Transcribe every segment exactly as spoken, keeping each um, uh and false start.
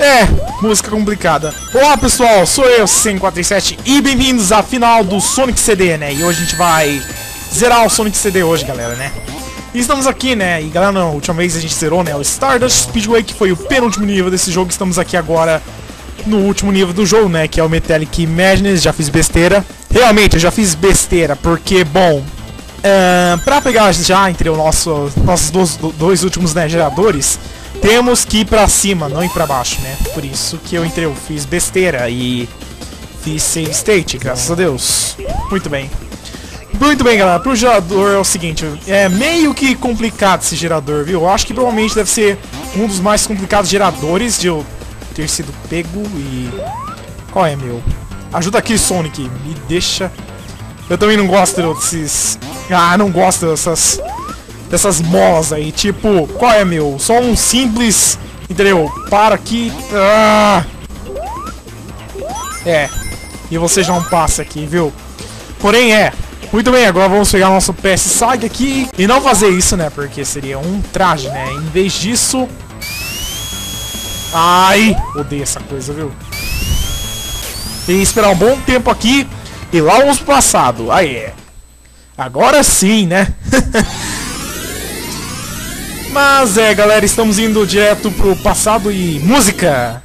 É, música complicada. Olá pessoal, sou eu, cem e quarenta e sete, e bem-vindos à final do Sonic C D, né? E hoje a gente vai zerar o Sonic C D hoje, galera, né? E estamos aqui, né? E galera, não, a última vez a gente zerou, né? O Stardust Speedway, que foi o penúltimo nível desse jogo. Estamos aqui agora no último nível do jogo, né? Que é o Metallic Madness. Já fiz besteira. Realmente, eu já fiz besteira, porque, bom... Uh, pra pegar já entre os nosso, nossos dois, dois últimos, né, geradores, temos que ir pra cima, não ir pra baixo, né? Por isso que eu entrei, eu fiz besteira e fiz save state, graças a Deus. Muito bem. Muito bem, galera. Pro gerador é o seguinte, é meio que complicado esse gerador, viu? Eu acho que provavelmente deve ser um dos mais complicados geradores de eu ter sido pego e... Qual é, meu? Ajuda aqui, Sonic. Me deixa... Eu também não gosto desses... Ah, não gosto dessas... Dessas molas aí. Tipo, qual é, meu? Só um simples... Entendeu? Para aqui... Ah! É. E você já não passa aqui, viu? Porém, é... Muito bem, agora vamos pegar nosso P S Sag aqui. E não fazer isso, né? Porque seria um traje, né? Em vez disso... Ai! Odeio essa coisa, viu? Tem que esperar um bom tempo aqui. E lá vamos pro passado. Aí é. Agora sim, né? Mas é, galera, estamos indo direto pro passado e música.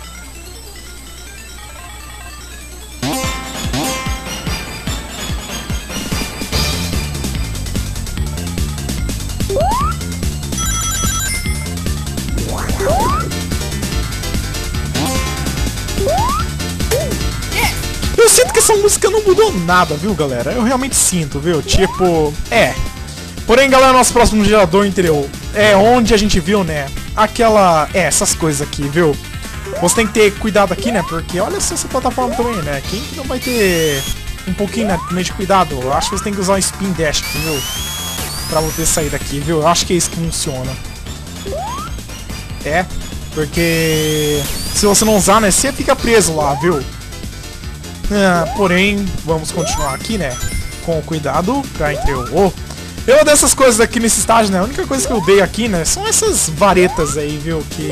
Eu sinto que essa música não mudou nada, viu, galera? Eu realmente sinto, viu? Tipo, é. Porém, galera, nosso próximo gerador interior é onde a gente viu, né? Aquela... É, essas coisas aqui, viu? Você tem que ter cuidado aqui, né? Porque olha só essa plataforma também, né? Quem que não vai ter um pouquinho, né, de cuidado? Eu acho que você tem que usar um Spin Dash aqui, viu? Pra você sair daqui, viu? Eu acho que é isso que funciona. É, porque... Se você não usar, né? Você fica preso lá, viu? Ah, porém, vamos continuar aqui, né? Com cuidado pra entre o... Oh. Eu dessas coisas aqui nesse estágio, né? A única coisa que eu dei aqui, né? São essas varetas aí, viu? Que...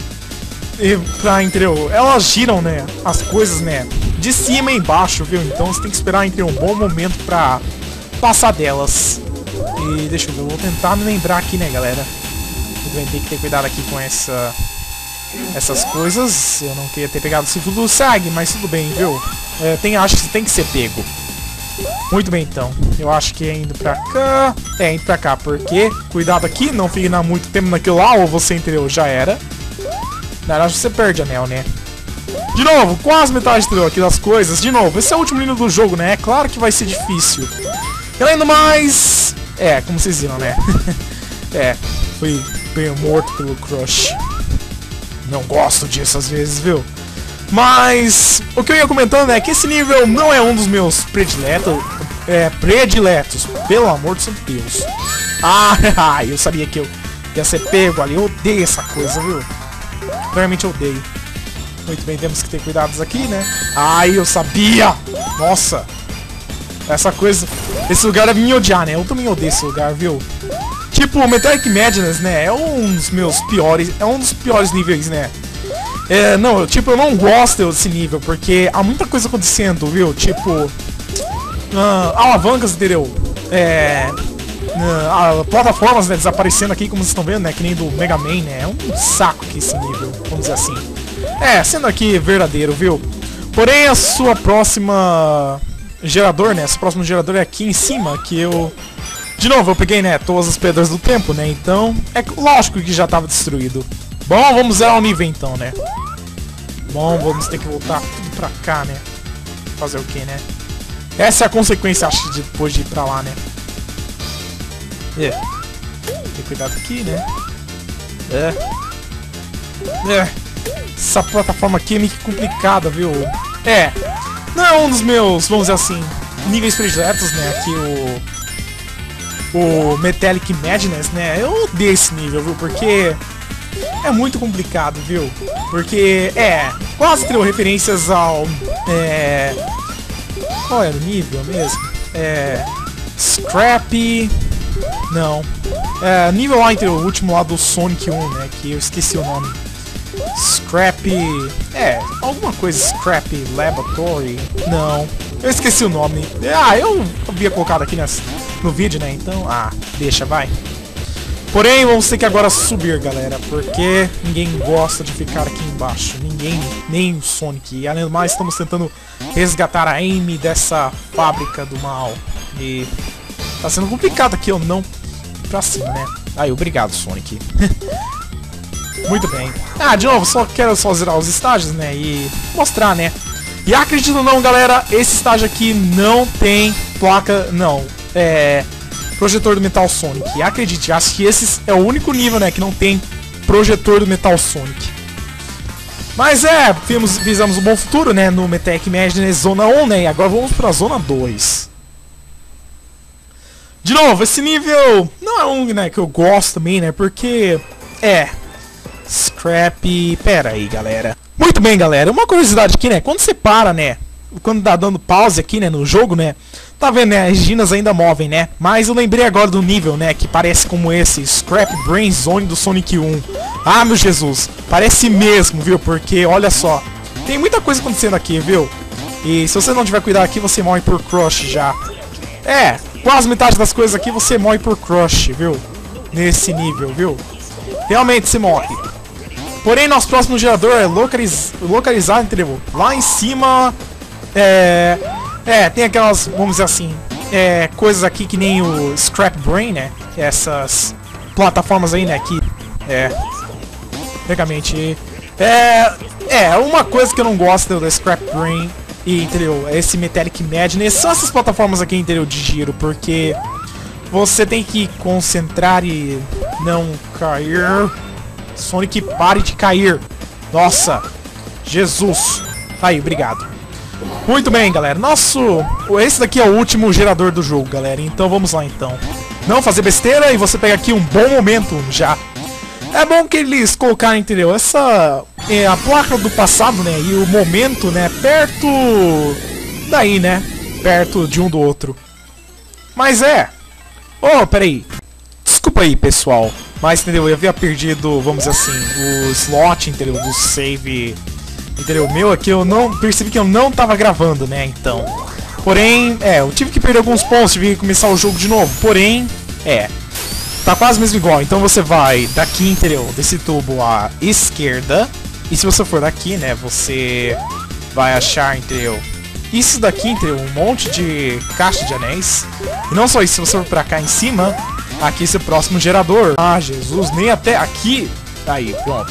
E pra entre o... Elas giram, né? As coisas, né? De cima e embaixo, viu? Então você tem que esperar entre um bom momento pra passar delas. E deixa eu ver, eu vou tentar me lembrar aqui, né, galera? Eu tem que ter cuidado aqui com essa... Essas coisas. Eu não queria ter pegado o ciclo do Sag, mas tudo bem, viu? É, tem, acho que tem que ser pego. Muito bem, então. Eu acho que é indo pra cá. É, indo pra cá, porque... Cuidado aqui, não fique na muito tempo naquilo lá, ou você entendeu, já era. Na verdade, você perde anel, né? De novo, quase metade entendeu aqui das coisas. De novo, esse é o último nível do jogo, né? É claro que vai ser difícil. E além do mais... É, como vocês viram, né? É, fui bem morto pelo Crush. Não gosto disso às vezes, viu? Mas o que eu ia comentando é que esse nível não é um dos meus prediletos. É, prediletos, pelo amor de Deus. Ah, eu sabia que eu ia ser pego ali. Eu odeio essa coisa, viu? Realmente eu odeio. Muito bem, temos que ter cuidados aqui, né? Ai, eu sabia! Nossa! Essa coisa... Esse lugar é me odiar, né? Eu também odeio esse lugar, viu? Tipo, o Metallic Madness, né? É um dos meus piores... É um dos piores níveis, né? É, não, eu, tipo, eu não gosto desse nível, porque há muita coisa acontecendo, viu? Tipo... Uh, alavancas, entendeu? É... Uh, plataformas, né, desaparecendo aqui, como vocês estão vendo, né? Que nem do Mega Man, né? É um saco aqui esse nível, vamos dizer assim. É, sendo aqui verdadeiro, viu? Porém, a sua próxima... Gerador, né? Esse próximo gerador é aqui em cima, que eu... De novo, eu peguei, né, todas as pedras do tempo, né? Então, é lógico que já estava destruído. Bom, vamos zerar o nível então, né? Bom, vamos ter que voltar tudo pra cá, né? Fazer o que, né? Essa é a consequência, acho, de depois de ir pra lá, né? É. Tem cuidado aqui, né? É. É. Essa plataforma aqui é meio que complicada, viu? É. Não é um dos meus, vamos dizer assim, níveis prediletos, né? Aqui o... O Metallic Madness, né? Eu odeio esse nível, viu? Porque é muito complicado, viu? Porque, é, quase tirou referências ao... É... Qual era o nível mesmo? É... Scrappy... Não. É, nível lá entre o último lá do Sonic um, né? Que eu esqueci o nome. Scrap... É, alguma coisa Scrap Laboratory. Não, eu esqueci o nome. Ah, eu havia colocado aqui nessa, no vídeo, né? Então, ah, deixa, vai. Porém, vamos ter que agora subir, galera, porque ninguém gosta de ficar aqui embaixo. Ninguém, nem o Sonic. E além do mais, estamos tentando resgatar a Amy dessa fábrica do mal. E tá sendo complicado aqui eu não ir pra cima, né? Aí, obrigado, Sonic. Muito bem. Ah, de novo, só quero só zerar os estágios, né? E mostrar, né? E acredito ou não, galera, esse estágio aqui não tem placa... Não, é... projetor do Metal Sonic. Acredite, acho que esse é o único nível, né, que não tem projetor do Metal Sonic. Mas é, fizemos, visamos um bom futuro, né, no Metech Madness Zona um, né, e agora vamos pra Zona dois. De novo, esse nível não é um, né, que eu gosto também, né, porque é Scrap... Pera aí, galera. Muito bem, galera, uma curiosidade aqui, né, quando você para, né, quando tá dando pause aqui, né, no jogo, né, tá vendo, né, as ginas ainda movem, né, mas eu lembrei agora do nível, né, que parece como esse, Scrap Brain Zone do Sonic um. Ah, meu Jesus, parece mesmo, viu, porque, olha só, tem muita coisa acontecendo aqui, viu, e se você não tiver cuidado aqui, você morre por crush já. É, quase metade das coisas aqui você morre por crush, viu, nesse nível, viu, realmente você morre. Porém, nosso próximo gerador é localiz localizado, entendeu, lá em cima... É, é, tem aquelas, vamos dizer assim, é, coisas aqui que nem o Scrap Brain, né? Essas plataformas aí, né? Que, é, basicamente, é, é, uma coisa que eu não gosto do Scrap Brain e, entendeu? Esse Metallic Madness são essas plataformas aqui, entendeu? De giro, porque você tem que concentrar e não cair. Sonic, pare de cair. Nossa, Jesus. Aí, obrigado. Muito bem, galera. Nosso... Esse daqui é o último gerador do jogo, galera. Então vamos lá, então. Não fazer besteira e você pega aqui um bom momento já. É bom que eles colocaram, entendeu? Essa... É, a placa do passado, né? E o momento, né? Perto... Daí, né? Perto de um do outro. Mas é... Oh, peraí. Desculpa aí, pessoal. Mas, entendeu? Eu havia perdido, vamos dizer assim, o slot, entendeu? Do save... Entendeu? Meu aqui eu não percebi que eu não tava gravando, né? Então. Porém, é, eu tive que perder alguns pontos, tive que começar o jogo de novo. Porém, é. Tá quase mesmo igual. Então você vai daqui, entendeu? Desse tubo à esquerda. E se você for daqui, né? Você vai achar, entendeu? Isso daqui, entendeu? Um monte de caixa de anéis. E não só isso, se você for pra cá em cima, aqui esse próximo gerador. Ah, Jesus, nem até aqui. Aí, pronto.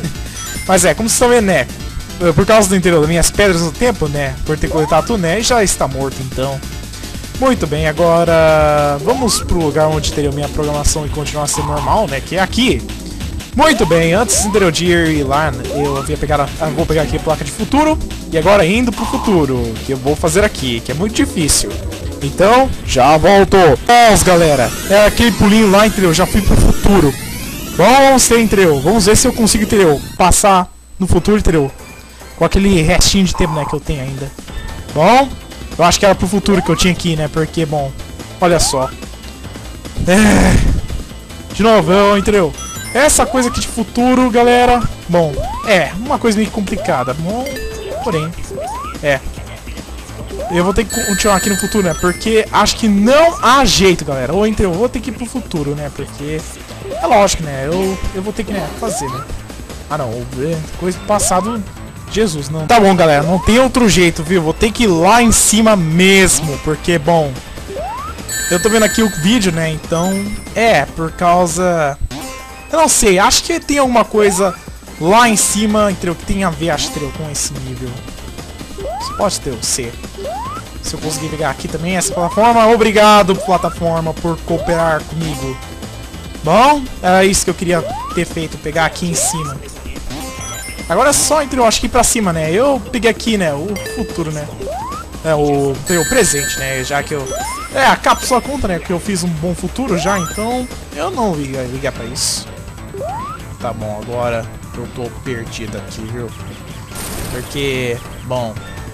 Mas é, como vocês estão vendo, né? Por causa do interior das minhas pedras do tempo, né? Por ter coletado tudo, né? Já está morto, então. Muito bem, agora vamos pro lugar onde teria minha programação e continuar a ser normal, né? Que é aqui. Muito bem, antes entendeu, de ir lá, eu havia pegar a, vou pegar aqui a placa de futuro. E agora indo pro futuro, que eu vou fazer aqui, que é muito difícil. Então, já voltou. Vamos, galera. É aquele pulinho lá, entendeu? Já fui pro futuro. Vamos ter, entendeu? Vamos ver se eu consigo, entendeu? Passar no futuro, entendeu? Com aquele restinho de tempo, né, que eu tenho ainda. Bom, eu acho que era pro futuro que eu tinha aqui, né, porque, bom, olha só. É... De novo, eu, entendeu? Essa coisa aqui de futuro, galera, bom, é, uma coisa meio complicada. Bom, porém, é. Eu vou ter que continuar aqui no futuro, né, porque acho que não há jeito, galera. Ou, entendeu, eu vou ter que ir pro futuro, né, porque... É lógico, né, eu, eu vou ter que, né, fazer, né. Ah, não, coisa do passado... Jesus, não. Tá bom, galera, não tem outro jeito, viu? Vou ter que ir lá em cima mesmo, porque, bom... Eu tô vendo aqui o vídeo, né, então... É, por causa... Eu não sei, acho que tem alguma coisa lá em cima, entendeu? Que tem a ver, acho, entendeu, com esse nível. Isso pode ter o C. Se eu conseguir pegar aqui também essa plataforma, obrigado, plataforma, por cooperar comigo. Bom, era isso que eu queria ter feito, pegar aqui em cima. Agora é só, entendeu? Acho que ir pra cima, né? Eu peguei aqui, né? O futuro, né? É, o, o presente, né? Já que eu... É, a cápsula conta, né? Que eu fiz um bom futuro já, então... Eu não ligo ligar pra isso. Tá bom, agora eu tô perdido aqui, viu? Porque... Bom...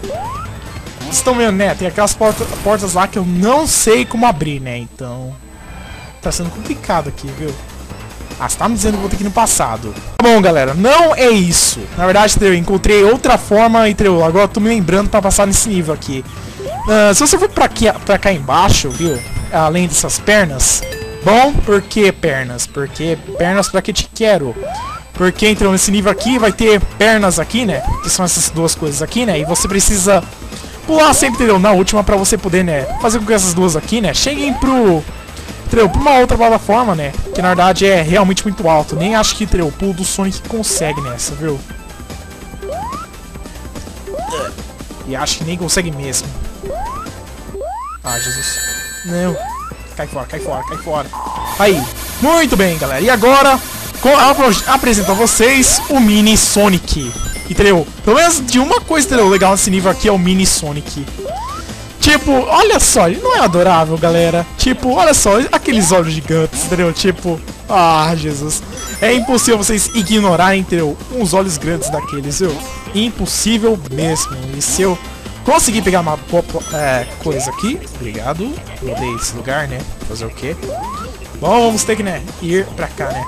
Vocês estão vendo, né? Tem aquelas porta, portas lá que eu não sei como abrir, né? Então... Tá sendo complicado aqui, viu? Ah, você tá me dizendo que eu vou ter que ir no passado. Tá bom, galera, não é isso. Na verdade, eu encontrei outra forma, entendeu? Agora eu tô me lembrando pra passar nesse nível aqui. Uh, se você for pra, aqui, pra cá embaixo, viu? Além dessas pernas. Bom, por que pernas? Porque pernas pra que te quero? Porque entrou nesse nível aqui, vai ter pernas aqui, né? Que são essas duas coisas aqui, né? E você precisa pular sempre, entendeu? Na última pra você poder, né? Fazer com que essas duas aqui, né? Cheguem pro... Entendeu? Pra uma outra plataforma, né? Que na verdade é realmente muito alto. Nem acho que, entendeu? O pulo do Sonic consegue nessa, viu? E acho que nem consegue mesmo. Ah, Jesus. Não. Cai fora, cai fora, cai fora. Aí. Muito bem, galera. E agora... apresento a vocês o Mini Sonic. Entendeu? Pelo menos de uma coisa, entendeu? Legal nesse nível aqui é o Mini Sonic. Tipo, olha só, ele não é adorável, galera. Tipo, olha só, aqueles olhos gigantes, entendeu? Tipo, ah, Jesus. É impossível vocês ignorarem, entendeu? Uns olhos grandes daqueles, viu? Impossível mesmo. E se eu conseguir pegar uma é, coisa aqui... Obrigado. Eu odeio esse lugar, né? Fazer o quê? Bom, vamos ter que, né? Ir pra cá, né?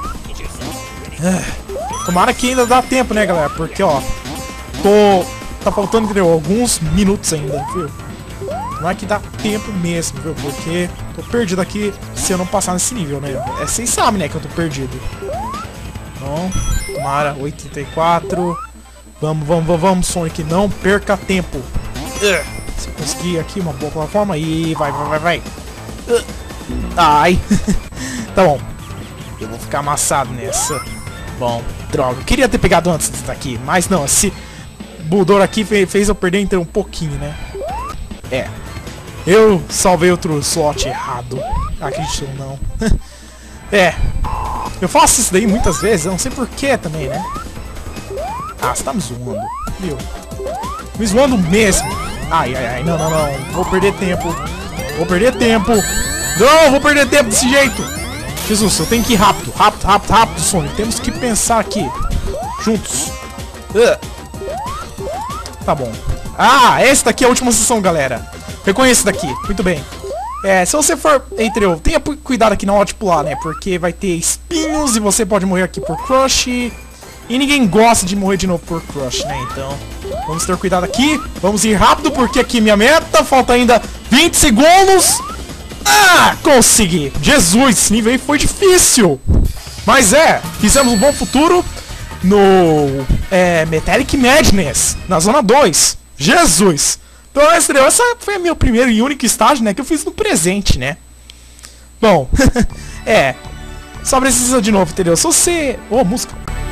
Tomara que ainda dá tempo, né, galera? Porque, ó, tô... Tá faltando, entendeu? Alguns minutos ainda, viu? Não é que dá tempo mesmo, viu? Porque tô perdido aqui se eu não passar nesse nível, né? É, vocês sabem, né, que eu tô perdido. Bom, tomara, oitenta e quatro. Vamos, vamos, vamos, vamos, Sonic, não perca tempo. Se conseguir aqui uma boa plataforma, e vai, vai, vai, vai. Ai. Tá bom. Eu vou ficar amassado nessa. Bom, droga. Eu queria ter pegado antes disso daqui, mas não, esse Bulldor aqui fez eu perder então um pouquinho, né? É. Eu salvei outro slot errado. Acredito ou não. É. Eu faço isso daí muitas vezes, eu não sei porquê também, né? Ah, você tá me zoando. Viu? Me zoando mesmo. Ai, ai, ai. Não, não, não. Vou perder tempo. Vou perder tempo. Não, vou perder tempo desse jeito. Jesus, eu tenho que ir rápido. Rápido, rápido, rápido, Sonic. Temos que pensar aqui. Juntos. Uh. Tá bom. Ah, esse daqui é a última sessão, galera. Reconheça daqui. Muito bem. É, se você for... Entendeu? Tenha cuidado aqui na hora de pular, né? Porque vai ter espinhos e você pode morrer aqui por Crush. E ninguém gosta de morrer de novo por Crush, né? Então, vamos ter cuidado aqui. Vamos ir rápido, porque aqui minha meta. Falta ainda vinte segundos. Ah, consegui. Jesus, esse nível aí foi difícil. Mas é, fizemos um bom futuro no é, Metallic Madness, na zona dois. Jesus. Então, essa foi a meu primeiro e único estágio, né, que eu fiz no presente, né. Bom, é, só precisa de novo, entendeu? Se você... Ô, oh, música.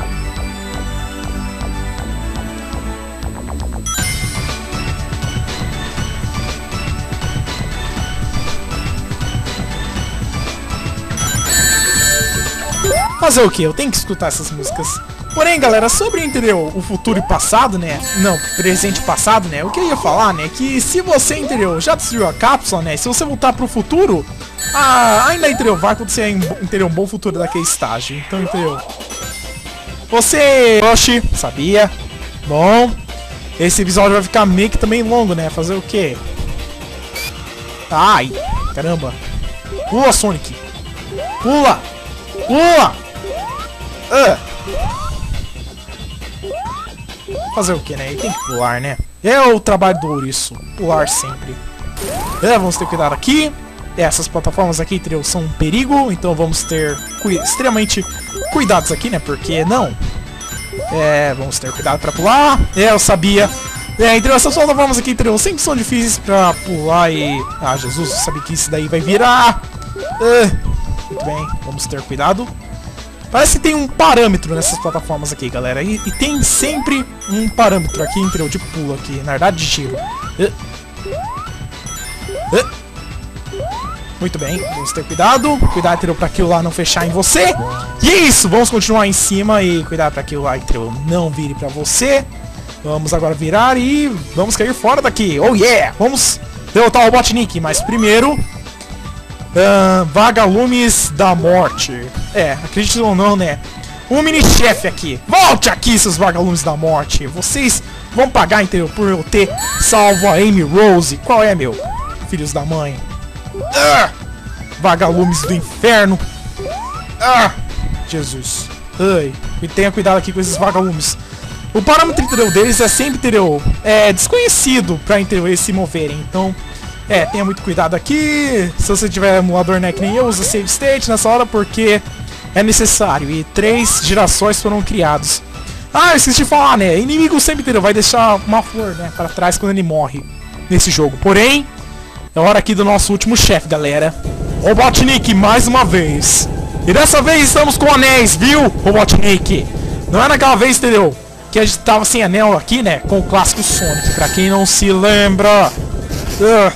Fazer o que? Eu tenho que escutar essas músicas. Porém, galera, sobre, entendeu, o futuro e passado, né? Não, presente e passado, né? O que eu ia falar, né? Que se você, entendeu, já destruiu a cápsula, né? Se você voltar pro futuro, ah, ainda, entendeu, vai acontecer, entendeu, um bom futuro daquele estágio. Então, entendeu? Você... Oxi, sabia? Bom, esse episódio vai ficar meio que também longo, né? Fazer o quê? Ai, caramba. Pula, Sonic. Pula. Pula. Uh. Fazer o que, né? Ele tem que pular, né? É o trabalho do ouriço. Pular sempre. É, vamos ter cuidado aqui. Essas plataformas aqui, entendeu, são um perigo. Então vamos ter cu extremamente cuidados aqui, né? Porque não. É, vamos ter cuidado pra pular. É, eu sabia. É, entendeu? Essas plataformas aqui, entendeu, sempre são difíceis pra pular e... Ah, Jesus, eu sabia que isso daí vai virar. Uh. Muito bem, vamos ter cuidado. Parece que tem um parâmetro nessas plataformas aqui, galera. E, e tem sempre um parâmetro aqui, entendeu? De pulo aqui. Na verdade, de giro. Uh. Uh. Muito bem, vamos ter cuidado. Cuidado, entendeu? Pra aquilo lá não fechar em você. E é isso, vamos continuar em cima. E cuidado pra aquilo lá, entendeu? Não vire pra você. Vamos agora virar e vamos cair fora daqui. Oh yeah! Vamos derrotar o Robotnik. Mas primeiro... Uh, Vagalumes da Morte. É, acredite ou não, né? Um mini-chefe aqui. Volte aqui, seus Vagalumes da Morte. Vocês vão pagar, entendeu? Por eu ter salvo a Amy Rose. Qual é, meu? Filhos da mãe. Uh, Vagalumes do Inferno. Uh, Jesus. Ai, e tenha cuidado aqui com esses vagalumes. O parâmetro, entendeu, deles é sempre, entendeu, é desconhecido pra, entendeu, eles se moverem. Então, é, tenha muito cuidado aqui. Se você tiver emulador, né, que nem eu, usa save state nessa hora porque é necessário. E três girassóis foram criados. Ah, eu esqueci de falar, né, inimigo sempre, entendeu, vai deixar uma flor, né, pra trás quando ele morre nesse jogo. Porém, é hora aqui do nosso último chefe, galera. Robotnik, mais uma vez. E dessa vez estamos com anéis, viu, Robotnik? Não é naquela vez, entendeu, que a gente tava sem anel aqui, né? Com o clássico Sonic, pra quem não se lembra. Uh.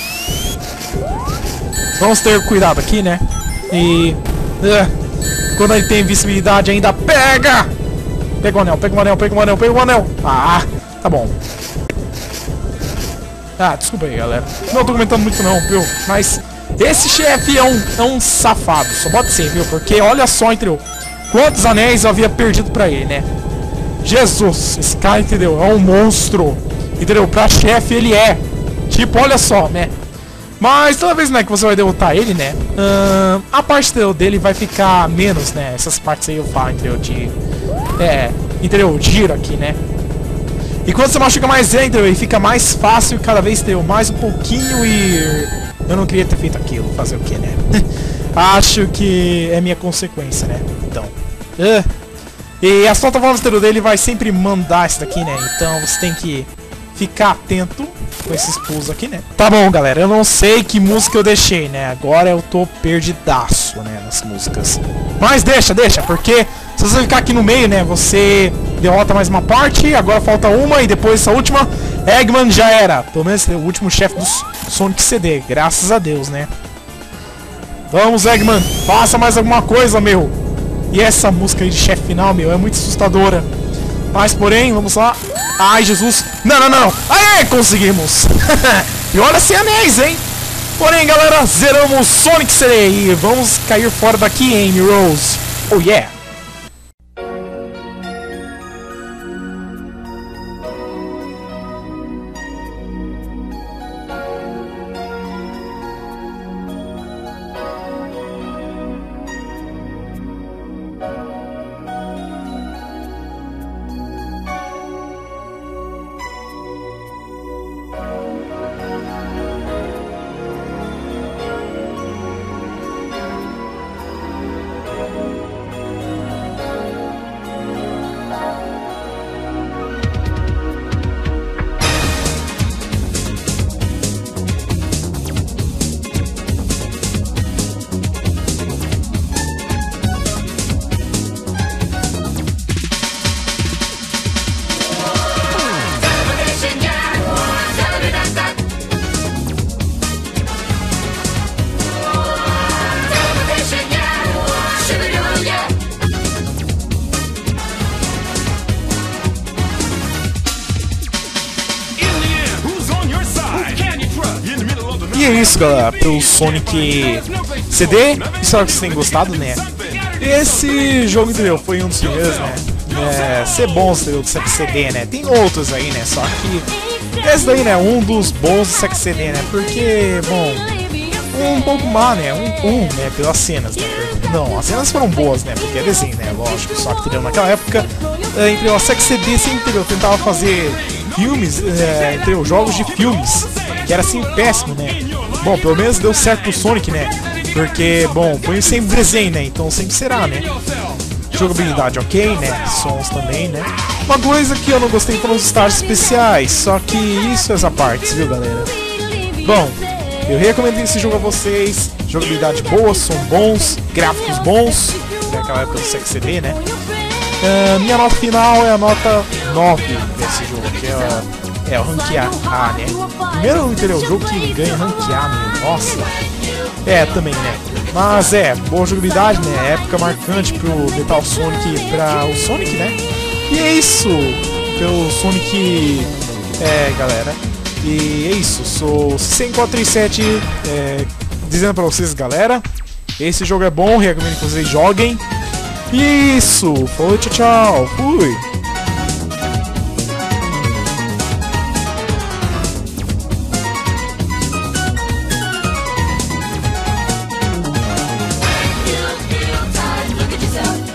Vamos ter cuidado aqui, né? E... Uh. Quando ele tem visibilidade ainda, pega! Pega o anel, pega o anel, pega o anel, pega o anel. Ah, tá bom. Ah, desculpa aí, galera. Não tô comentando muito não, viu? Mas esse chefe é um, é um safado, só pode ser, viu? Porque olha só, entendeu? Quantos anéis eu havia perdido pra ele, né? Jesus, esse cara, entendeu? É um monstro. Entendeu? Pra chefe ele é. Tipo, olha só, né? Mas toda vez, né, que você vai derrotar ele, né? Uh, a parte entendeu, dele vai ficar menos, né? Essas partes aí eu falo, entendeu? De... É, entendeu? Giro aqui, né? E quando você machuca mais ele, entendeu? Ele fica mais fácil cada vez, entendeu? Mais um pouquinho e... Eu não queria ter feito aquilo. Fazer o que, né? Acho que é minha consequência, né? Então... Uh. E as plataformas dele vai sempre mandar isso daqui, né? Então você tem que ficar atento com esses pulls aqui, né? Tá bom, galera. Eu não sei que música eu deixei, né? Agora eu tô perdidaço, né? Nas músicas. Mas deixa, deixa. Porque se você ficar aqui no meio, né? Você derrota mais uma parte. Agora falta uma. E depois essa última, Eggman já era. Pelo menos o último chefe do Sonic C D. Graças a Deus, né? Vamos, Eggman. Faça mais alguma coisa, meu. E essa música aí de chefe final, meu, é muito assustadora. Mas, porém, vamos lá. Ai, Jesus. Não, não, não. Aê, conseguimos. E olha sem anéis, hein. Porém, galera, zeramos Sonic C D. E vamos cair fora daqui, hein, Rose. Oh, yeah. E é isso, galera, pelo Sonic C D. Espero que vocês tenham gostado, né? Esse jogo, entendeu? Foi um dos primeiros, né? É, ser bons, entendeu? Do Sonic C D, né? Tem outros aí, né? Só que esse daí, né? Um dos bons do Sonic C D, né? Porque, bom, um pouco má, né? Um, um, né? Pelas cenas, né? Não, as cenas foram boas, né? Porque é desenho, né? Lógico. Só que, entendeu? Naquela época, entre o Sonic C D, sempre, entendeu? Tentava fazer filmes, é, entendeu? Jogos de filmes. Que era assim péssimo, né? Bom, pelo menos deu certo pro Sonic, né? Porque, bom, foi sempre desenho, né? Então sempre será, né? Jogabilidade ok, né? Sons também, né? Uma coisa que eu não gostei foram os estágios especiais. Só que isso é essa parte, viu, galera? Bom, eu recomendo esse jogo a vocês. Jogabilidade boa, som bons, gráficos bons. Naquela época do Sonic C D, né? Uh, minha nota final é a nota nove desse jogo, que é... É, o ranquear A, né? Primeiro, entendeu? O jogo que ganha ranquear, meu. Nossa. É, também, né? Mas é, boa jogabilidade, né? Época marcante pro Metal Sonic e pra o Sonic, né? E é isso. Pelo Sonic. É, galera. E é isso. Sou cem quatro trinta e sete é, dizendo pra vocês, galera. Esse jogo é bom, recomendo que vocês joguem. Isso. Falou, tchau, tchau. Fui. Look at yourself.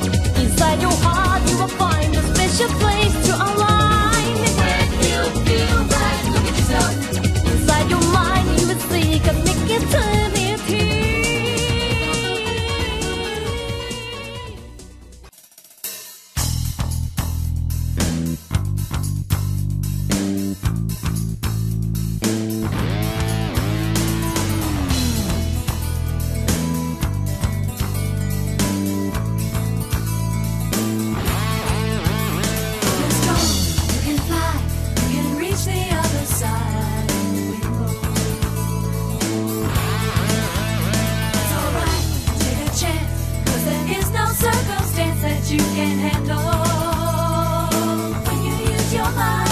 you can handle when you use your mind.